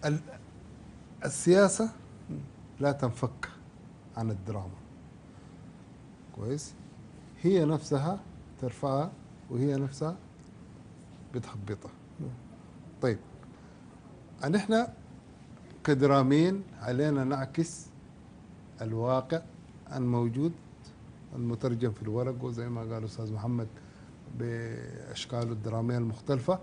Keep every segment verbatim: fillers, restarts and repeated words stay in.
ال- السياسة لا تنفك عن الدراما. كويس. هي نفسها ترفعها وهي نفسها بتهبطها. طيب، أن احنا كدراميين علينا نعكس الواقع الموجود المترجم في الورق، وزي ما قال أستاذ محمد بأشكاله الدرامية المختلفة،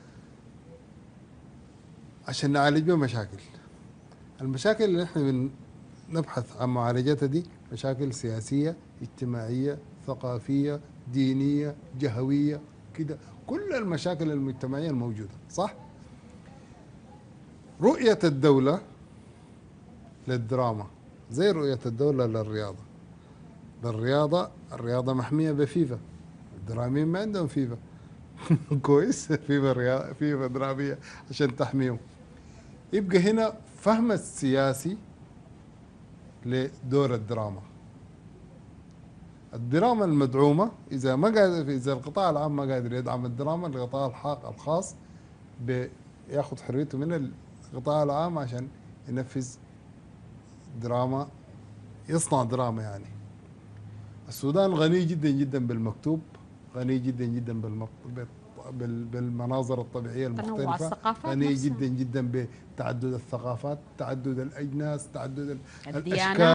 عشان نعالج بها مشاكل. المشاكل اللي احنا بنبحث عن معالجتها دي مشاكل سياسية، اجتماعية، ثقافية، دينية، جهوية، كده، كل المشاكل المجتمعية الموجودة، صح؟ رؤية الدولة للدراما زي رؤية الدولة للرياضة. للرياضة، الرياضة محمية بفيفا، الدراميين ما عندهم فيفا. كويس. فيفا رياضة، فيفا درامية عشان تحميهم. يبقى هنا فهم السياسي لدور الدراما. الدراما المدعومة إذا ما قادر، إذا القطاع العام ما قادر يدعم الدراما، القطاع الخاص بياخذ حريته من القطاع العام عشان ينفذ دراما، يصنع دراما. يعني السودان غني جدا جدا بالمكتوب، غني جدا جدا بالمط... بال- بالمناظر الطبيعية تنوع المختلفة، الثقافات غني نفسها، جدا جدا بتعدد الثقافات، تعدد الأجناس، تعدد الأشكال. الديانات.